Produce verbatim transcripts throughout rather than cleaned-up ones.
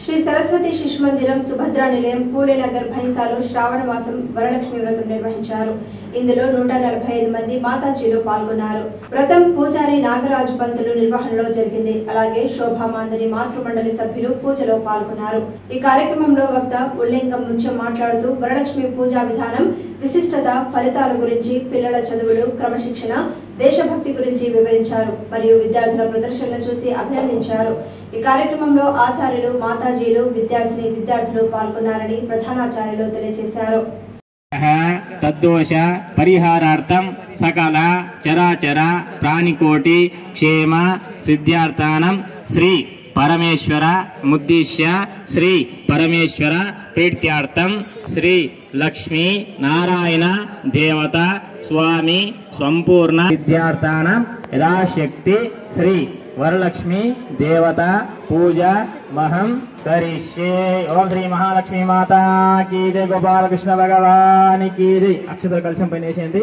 శ్రీ సరస్వతి శిశు మందిరం సుభద్రా నిలయం పూలేనగర్ భైంసాలో శ్రావణ మాసం వరలక్ష్మి వ్రతం నిర్వహించారు. ఇందులో నూట నలభై ఐదు మంది మాతాజీలు పాల్గొన్నారు. వ్రతం పూజారి నాగరాజు పంతులు నిర్వహణలో జరిగింది. అలాగే శోభామాందని మాతృమండలి సభ్యులు పూజలో పాల్గొన్నారు. ఈ కార్యక్రమంలో వక్త ఉల్లింగం ముత్యం మాట్లాడుతూ వరలక్ష్మి పూజా విధానం, విశిష్టత, ఫలితాల గురించి, పిల్లల చదువులు, క్రమశిక్షణ, దేశభక్తి గురించి వివరించారు. మరియు విద్యార్థుల ప్రదర్శనలు చూసి అభినందించారు. ఈ కార్యక్రమంలో ఆచార్యులు, మాతాజీలు, విద్యార్థిని విద్యార్థులు పాల్గొన్నారని ప్రధానాచార్యులు తెలియజేశారు. తద్దోష పరిహారార్థం సకల చరాచర ప్రాణికోటి క్షేమ సిద్ధ్యార్థానం శ్రీ పరమేశ్వర ముద్దిశ్య శ్రీ పరమేశ్వర ప్రీత్యార్థం శ్రీ లక్ష్మీ నారాయణ దేవత స్వామి సంపూర్ణ సిద్ధ్యార్థానం యథాశక్తి శ్రీ వరలక్ష్మి దేవత పూజ మహం కరిష్యే. ఓం శ్రీ మహాలక్ష్మి మాతా కీ జై, గోపాలకృష్ణ భగవాని కీ జై. అక్షతలు కలశం పైన వేసేయండి.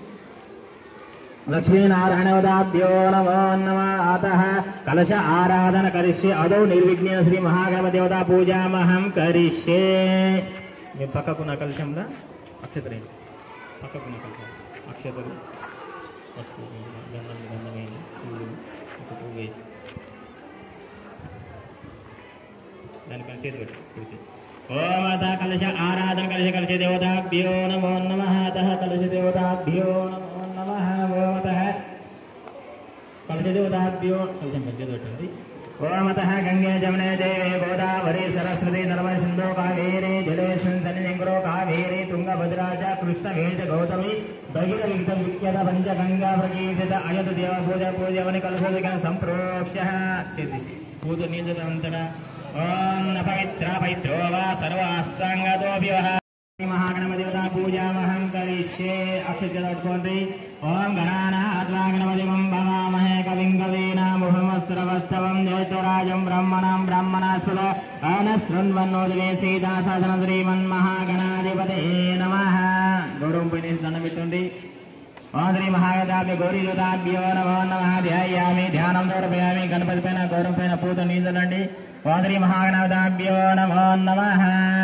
లక్ష్మీనారాయణవదాభ్యో నమో నమః. కలశ ఆరాధన కరిష్యే. అదో నిర్విఘ్నేన శ్రీ మహాగణపదేవతా పూజామహం కరిష్యే. మీ పక్కకున్న కలశంలో అక్షతలు పక్కకున్న కలశం అక్షతలు గంధం గంధమైన పూలు ఒక పువ్వు వేసి దానిపైన చేతి పెట్టి కుడిచి ఓం అత కలశ ఆరాధన కలశ కలశ దేవతాభ్యో నమో నమః. అతః కలశ దేవతాభ్యో నమో నమః. ఓం అతః కలశ దేవతాభ్యో కలశం చేతి పెట్టండి. ఓం అతః గంగే జమునే దేవే గోదావరి సరస్వతి నర్మదే సింధు కావేరీ జలేస్మిన్ సన్నిధింగురో కావేరీ తుంగభద్రా చ కృష్ణ వేద గౌతమి భగీర విహిత విఖ్యాత పంచ గంగా ప్రకీర్తిత అయత దేవ పూజ పూజవని కలశోదక సంప్రోక్ష చేతిసి పూజ నీజంతర. ఓం పవిత్ర పవిత్రో వా సర్వాసంగతోభ్యః మహాగణపదేవతా పూజామహం కరిష్యే. అక్షత పట్టుకోండి. ఓం గణానాత్వా గణపతిమం భవామహే కవిం కవీనాముహమస్రవస్తవం జ్యేష్ఠరాజం బ్రహ్మణాం బ్రహ్మణాస్పద ఆనశృణ్వన్నోదివే సీతాసాదనం శ్రీమన్మహాగణాధిపతయే నమః. గౌరవం పైన దండం పెట్టండి. ఓం శ్రీ మహాగణాభ్య గౌరీ దేవతాభ్యో నమో నమః. ధ్యాయామి ధ్యానం దూరపయామి. గణపతి పైన గౌరవం పైన పూత నీందండి. ఓం శ్రీ మహాగణాభ్యో నమో నమః.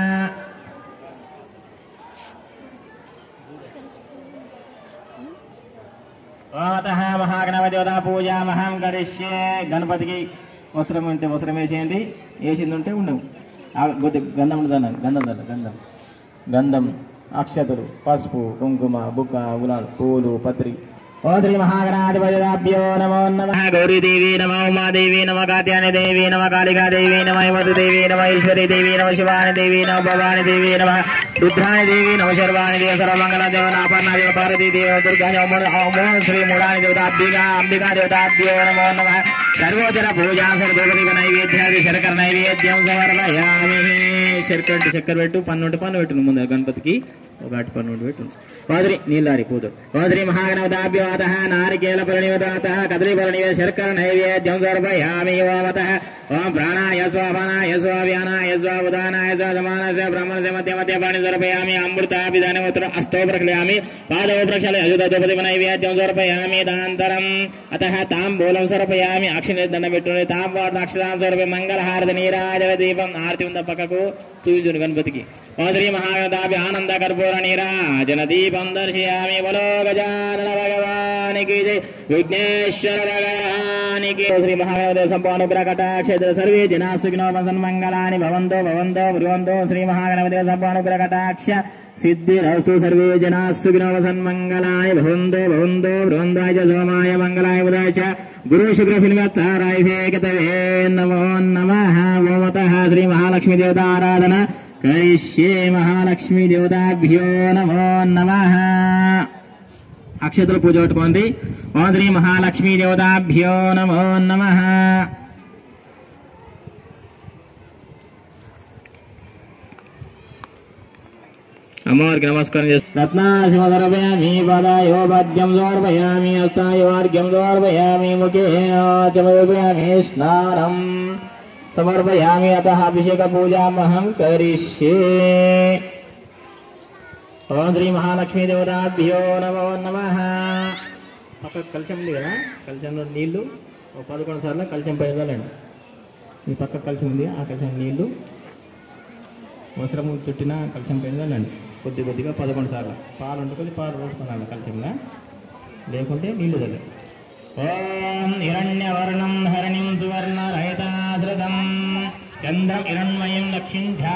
ఓమతః మహాగణపదేవతా పూజామహం కరిష్యే. గణపతికి వస్త్రం ఉంటే వస్త్రం వేసేయండి. వేసింది ఉంటే ఉండవు. గంధం ఉండదన్నారు. గంధం దండ గంధం గంధం అక్షతలు పసుపు కుంకుమ బుక్క గులాలు పూలు పత్రి. ఓం శ్రీ మహాగణాధిపతిభ్యో నమో నమః. గౌరీదేవి నమ, ఉమాదేవి నమ, కాత్యాయని దేవి నమ, కాళికాదేవి నమ, హిమవతదేవి నమ, ఈశ్వరీ దేవి నమ, శివాని దేవి నమ, భవాని దేవి నమ, రుద్రాని దేవి నమ, శర్వాణి దేవ, సర్వమంగళ దేవ, నాపర్ణ దేవ, పార్వతీ దేవ, దుర్గా ఓం శ్రీ మూఢాని దేవతాభ్యగా అంబికా దేవతాభ్యో నమో నమః. సర్వోచర పూజా సర్వోపదీప నైవేద్యాది శర్కర నైవేద్యం సమర్పయామి. శర్కర చక్కెర పెట్టు, పన్ను ఉంటే పన్ను పెట్టు. ముందు గణపతికి ఒక అటు పన్ను పెట్టు. వాదిరి నీళ్ళారి పూతుడు. వాదిరి మహాగణపతాభ్యోత నారికేల పరిణివత కదలి పరిణివ శర్కర నైవేద్యం సమర్పయామి. ఓమతః ఓం ప్రాణాయ స్వాపానాయ స్వావ్యానాయ స్వాబుధానాయ స్వాసమానాయ బ్రహ్మణ మధ్య మధ్య పాణి సమర్పయామి. అమృతాభిధానముత్ర అష్టో ప్రక్షాళయామి. పాదవ ప్రక్షాళయ అజుతోపది నైవేద్యం సమర్పయామి. దాంతరం అతః తాంబూలం సమర్పయామి. అక్షిని దండం పెట్టుకుని తాంబూల అక్షరాం స్వరూప మంగళహారతి నీరాజల దీపం. ఆరతి ఉంద పక్కకు చూపించును గణపతికి. శ్రీ మహాగణాభ్య ఆనంద కర్పూర నీరాజన దీపం దర్శయామి. బలో గజానన భగవానికి జై, విఘ్నేశ్వర భగవానికి. శ్రీ మహాగణపతి సంపూర్ణ కటాక్షేత్ర సర్వే జనా సుఖినో సన్మంగళాని భవంతో భవంతో బ్రువంతో. శ్రీ మహాగణపతి సంపూర్ణ కటాక్ష సిద్ధిరస్తు. సర్వే జనా సుఖినో సన్మంగళాని భవంతో భవంతో బ్రువంతాయ సోమాయ మంగళాయ బుధాయ చ గురు శుక్ర శనివారాయ వేకతవే నమో నమః. ఓమతః శ్రీ మహాలక్ష్మీ దేవతా ఆరాధన కరిష్యే. మహాలక్ష్మీ దేవతాభ్యో నమో నమః. అక్షతలు పూజ పెట్టుకోండి. ఓం శ్రీ మహాలక్ష్మీ దేవతాభ్యో నమో నమః. అమ్మవారికి నమస్కారం చేస్తాను. రత్నాశివసర్పయామి. పదాయో పద్యం సమర్పయామి. హస్తాయోర్ఘ్యం సమర్పయామి. ముఖే సమర్పయామి. స్నానం సమర్పయామి. అతః అభిషేక పూజామహం కరిష్యే. ఓం శ్రీ మహాలక్ష్మీ దేవతాభ్యో నమో నమః. పక్క కలశం ఉంది కదా, కలశంలో నీళ్లు ఒక పదకొండు సార్లు కలశం పైన చల్లండి. ఈ పక్క కలిసి ఉంది, ఆ కలిసి నీళ్లు వస్త్రము చుట్టిన కలిసి పైన చల్లండి. కొద్ది కొద్దిగా పదకొండు సార్లు పాలు వండుకొని పాలు పోసుకున్నాను కలిసిగా, లేకుంటే నీళ్లు చల్లి. ఓం హిరణ్యవర్ణం హరిణిం సువర్ణ రహితాశ్రితం చంద్రం హిరణ్మయం లక్ష్మీ